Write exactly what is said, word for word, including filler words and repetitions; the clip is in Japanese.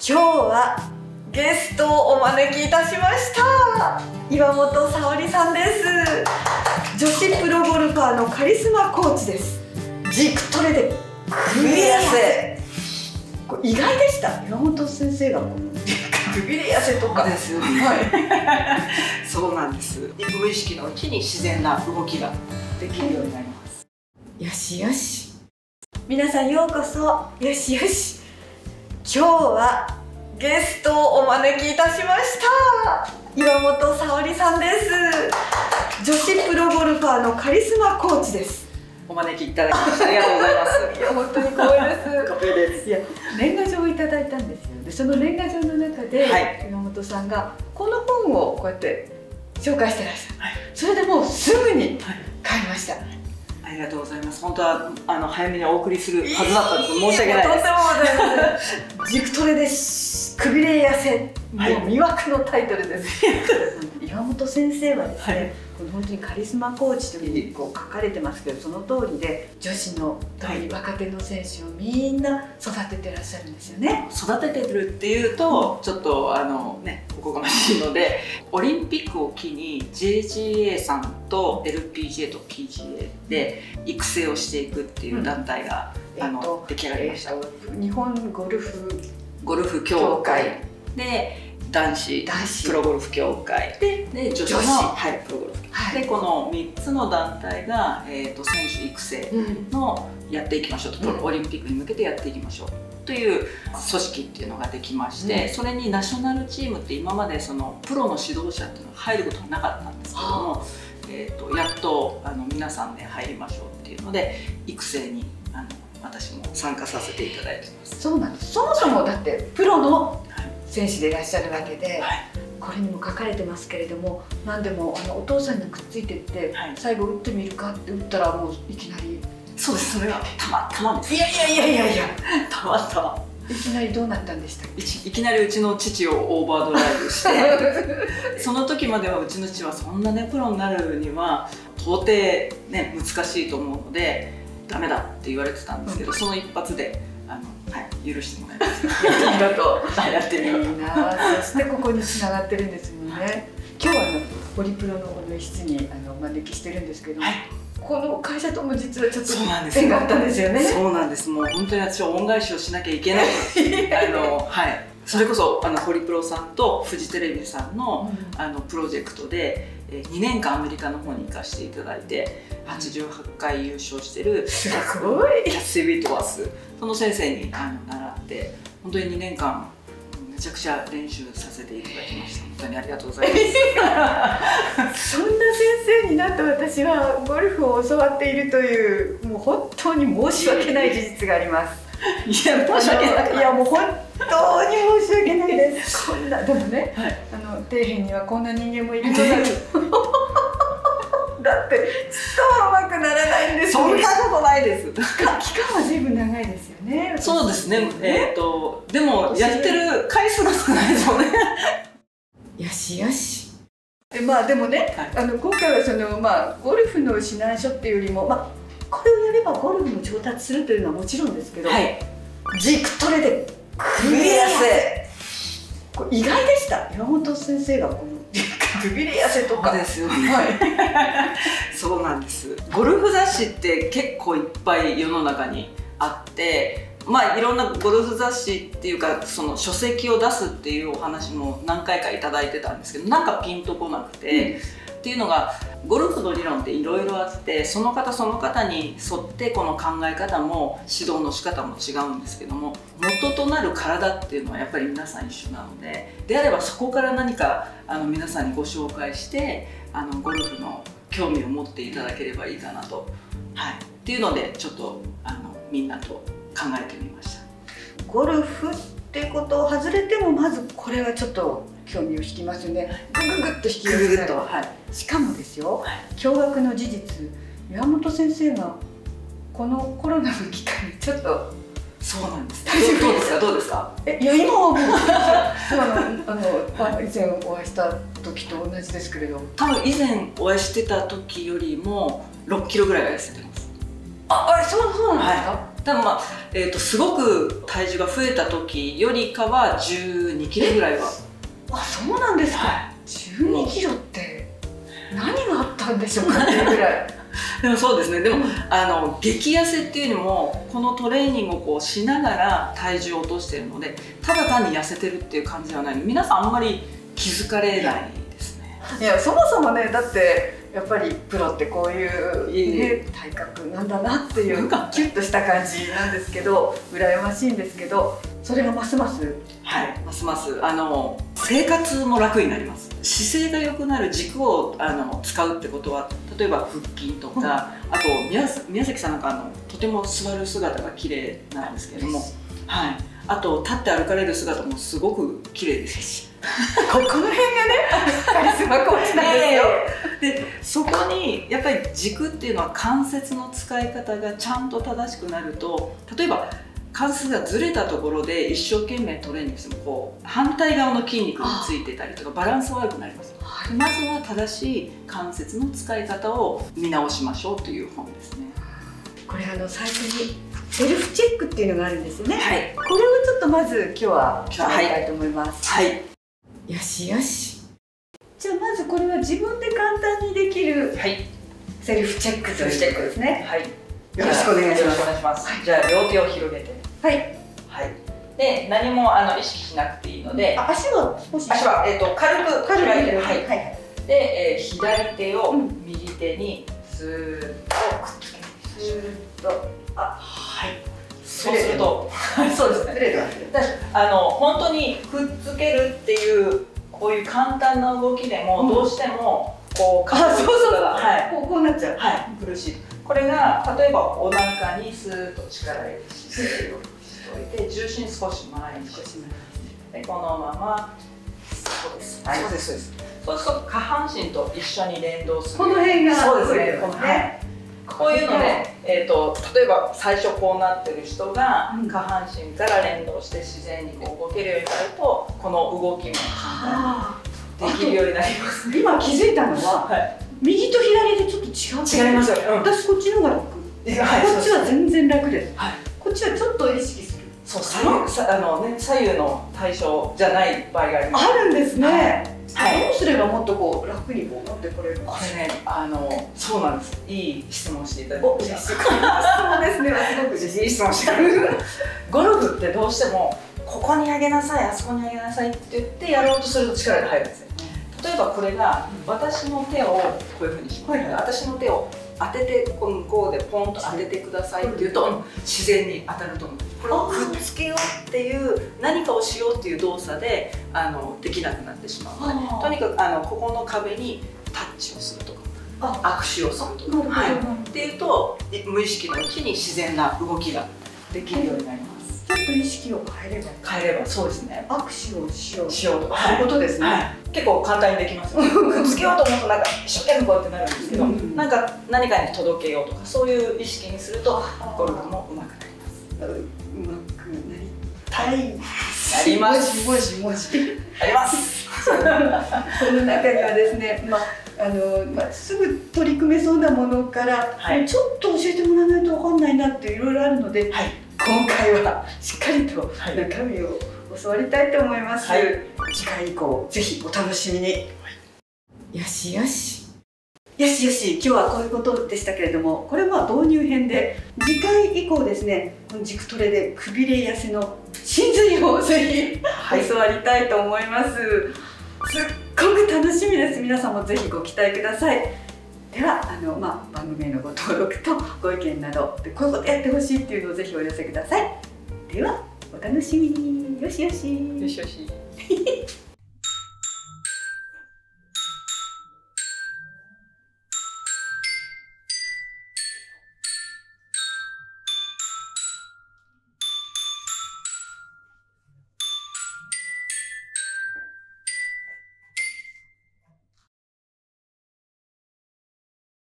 今日はゲストをお招きいたしました。岩本沙織さんです。女子プロゴルファーのカリスマコーチです。軸トレでくびれ痩せ、これ意外でした。岩本先生がこのくびれ痩せとか。 そうですよね。はい。そうなんです。無意識のうちに自然な動きができるようになります。 よしよし。皆さんようこそ。よしよし。今日はゲストをお招きいたしました。岩本沙織さんです。女子プロゴルファーのカリスマコーチです。 お招きいただきましてありがとうございます。 いや本当に光栄です。 光栄です。 いや年賀状をいただいたんですよ。でその年賀状の中で、はい、岩本さんがこの本をこうやって紹介してらっしゃる。はい、それでもうすぐに買いました。はい、 ありがとうございます。本当はあの早めにお送りするはずだったんですけど、申し訳ないです。 とんでもございません。軸トレです。くびれ痩せ、もう魅惑のタイトルです。岩本先生はですね、はい、この本当にカリスマコーチというふうにこう書かれてますけど、その通りで女子の特に若手の選手をみんな育ててらっしゃるんですよね。 育ててるっていうと、うん、ちょっとあのねおこがましいので、オリンピックを機に ジェイジーエー さんと エルピージェー と ピージーエー で育成をしていくっていう団体が、うん、あの、えっと、出来上がりました。えっと、 日本ゴルフゴルフ協会で男子プロゴルフ協会で女子の、はい、プロゴルフ協会でこのみっつの団体が、えー、と選手育成のやっていきましょうと、うん、オリンピックに向けてやっていきましょうという組織っていうのができまして、うん、それにナショナルチームって今までそのプロの指導者っていうのが入ることはなかったんですけども、えー、とやっとあの皆さんで入りましょうっていうので育成にあの私も参加させていただいています。 そうなんです。そもそもだってプロの選手でいらっしゃるわけで、はい、これにも書かれてますけれども、何でもあのお父さんにくっついてって、はい、最後打ってみるかって打ったらもういきなり。 そうです。それはたまたまです。 いやいやいやいやいやたまたまいきなりどうなったんでしたっけ。 いきなりうちの父をオーバードライブしてその時まではうちの父はそんなねプロになるには到底ね難しいと思うのでダメだって言われてたんですけど、うん、その一発であの、はい、許してもらいました。 やってみろと。 やってみろと。 いいな。そしてここに繋がってるんですもんね。今日はあのホリプロのこの室にあのお招きしてるんですけど、はい、この会社とも実はちょっと縁があったんですよね。 そうなんです。もう本当に私は恩返しをしなきゃいけない。あのはい。それこそあのホリプロさんとフジテレビさんの、うん、あのプロジェクトでにねんかんアメリカの方に行かせていただいてはちじゅうはちかい優勝してるすごいキャッシー・ウィットワースその先生にあの習って本当ににねんかんめちゃくちゃ練習させていただきました。本当にありがとうございます。 そんな先生になった私はゴルフを教わっているというもう本当に申し訳ない事実があります。 いや申し訳ない。 いやもう本当に申し訳ないです。こんなでもね、はい、あの底辺にはこんな人間もいるのだだってちっとも上手くならないんです。 そんなことないです。 期間は随分長いですよね。 そうですね。えっとでもやってる回数が少ないですよね。 よしよし。でまあでもね、はい、あの今回はそのまあゴルフの指南書っていうよりもまあこれをやればゴルフの上達するというのはもちろんですけど、はい、軸トレでくびれ痩せ、これ意外でした。岩本先生がこのくびれ痩せとか。 そうですよね。はい、そうなんです。ゴルフ雑誌って結構いっぱい世の中にあって、まあいろんなゴルフ雑誌っていうかその書籍を出すっていうお話も何回かいただいてたんですけど、なんかピンとこなくて、うん、っていうのがゴルフの理論っていろいろあって、その方その方に沿ってこの考え方も指導の仕方も違うんですけども、元となる体っていうのはやっぱり皆さん一緒なので、であればそこから何かあの皆さんにご紹介してあのゴルフの興味を持っていただければいいかなと、はい、っていうのでちょっとあのみんなと考えてみました。 ゴルフってことを外れてもまずこれはちょっと興味を引きますよね。グググッと引き寄せられる。しかもですよ、はい、驚愕の事実、岩本先生がこのコロナの期間にちょっとそうなんです。大丈夫ですか？どうですか？ え、いや今はもうあのあの以前お会いした時と同じですけれど、 多分以前お会いしてた時よりもろっキロぐらいは痩せてます。 あ、あれそうそうなんですか？はい、 多分まあ、えー、とすごく体重が増えた時よりかはじゅうにキロぐらいは。 あ、そうなんですか。はい、じゅうにキロって何があったんでしょうかっていうぐらい。 でもそうですね。でも、うん、あの激痩せっていうよりもこのトレーニングをこうしながら体重を落としているので、ただ単に痩せてるっていう感じではないので、皆さんあんまり気づかれないですね。 いや、そもそもね、だってやっぱりプロってこういう、ね、体格なんだなっていうキュッとした感じなんですけど、羨ましいんですけど、それがますます、 はい、ますますあの生活も楽になります。姿勢が良くなる軸をあの使うってことは、例えば腹筋とか、うん、あと 宮, 宮崎さんなんかあのとても座る姿が綺麗なんですけれども、はい、あと立って歩かれる姿もすごく綺麗ですしこ, この辺がねカリスマコーチなんですよ。 でそこにやっぱり軸っていうのは関節の使い方がちゃんと正しくなると、例えば関節がずれたところで一生懸命トレーニングしてもこう反対側の筋肉についてたりとかバランス悪くなります。まずは正しい関節の使い方を見直しましょうという本ですね。 これあの最初にセルフチェックっていうのがあるんですよね。 はい、 これをちょっとまず今日は聞きたいと思います。 はい、はい、 よしよし。じゃあまずこれは自分で簡単にできるセルフチェックということですね。 はい、 よろしくお願いします。 よろしくお願いします。はい、じゃあ両手を広げて、 はい、 はい、で何もあの意識しなくていいので、 あ、足は少し足は、えー、と軽く軽く開いてる。 はい、はい、 で、えー、左手を右手にスーッとくっつけて、 スーッと、あ、 はい、そうするとそうですね。 ずれてます。 あの本当にくっつけるっていうこういう簡単な動きでもどうしてもこう関節が、はい、 こうこうなっちゃう。 はい、苦しい。これが例えばお腹にスーッと力入れて姿勢をしておいて、重心少し前にしてでこのままそうです。はい、そうですそうです。そうすると下半身と一緒に連動する。 この辺がそうですね。この辺。こういうので、えーと例えば最初こうなってる人が下半身から連動して自然にこう動けるようになると、この動きも簡単にできるようになります。 今気づいたのは、はい、右と左でちょっと違う。 違いますよね。うん、 私こっちの方が楽。はい、こっちは全然楽です。はい、こっちはちょっと意識する。 そう、左右さあのね左右の対象じゃない場合があります。 あるんですね。 はい、 どうすればもっとこう楽にこう持ってこれるの？ これね、あのそうなんです。いい質問していただきました。 そうですね。すごくいい質問してくれる。ゴルフってどうしてもここに上げなさい、あそこに上げなさいって言ってやろうとすると力が入るんですよ。例えばこれが私の手をこういうふうにして、はい、私の手を当ててこのこうでポンと当ててくださいって言うと自然に当たると思う。これをくっつけようっていう何かをしようっていう動作であのできなくなってしまうので、とにかくあのここの壁にタッチをするとか握手をするとか、はい、っていうと無意識のうちに自然な動きができるようになります。 ちょっと意識を変えれば変えればそうですね。 握手をしようしようとか、 そういうことですね。 はい、結構簡単にできますよね。くっつけようと思うとなんか一生懸命こうやってなるんですけど、なんか何かに届けようとかそういう意識にするとゴルフも上手くなります。 うまくなりたい。 あります。 もしもしあります。 この中にはですね、まああのまあ、すぐ取り組めそうなものから、はい、ちょっと教えてもらわないと分かんないなっていろいろあるので、はい、今回はしっかりと中身を教わりたいと思います。はい、次回以降ぜひお楽しみに。はい、よしよし。よしよし、今日はこういうことでしたけれども、これは導入編で、次回以降ですね、この軸トレでくびれ痩せの真髄をぜひ教わりたいと思います。すっごく楽しみです。皆さんもぜひご期待ください。ではあの、まあ、番組へのご登録とご意見などでこういうことやってほしいっていうのをぜひお寄せください。ではお楽しみに。よしよし。 よしよし。